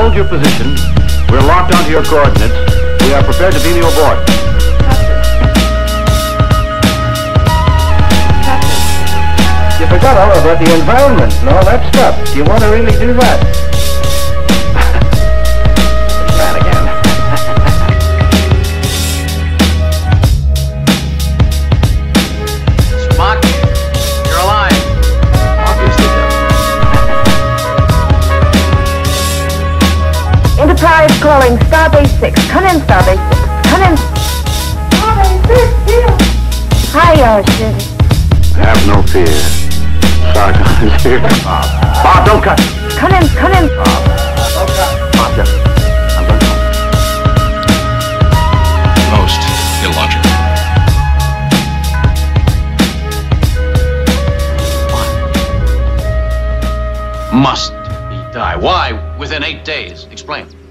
hold your position. We're locked onto your coordinates. We are prepared to beam you aboard. You forgot all about the environment and all that stuff. Do you want to really do that? That again. Spock, you're alive. Obviously, Captain. Enterprise calling Starbase 6. Come in, Starbase 6. Come in. Starbase 6, here. Hi, Shirley. Have no fear. Sargon is here. Bob, don't cut. Come in, come in. Bob, don't cut. Bob, just. I'm going home. Most illogical. Must he die? Why within 8 days? Explain.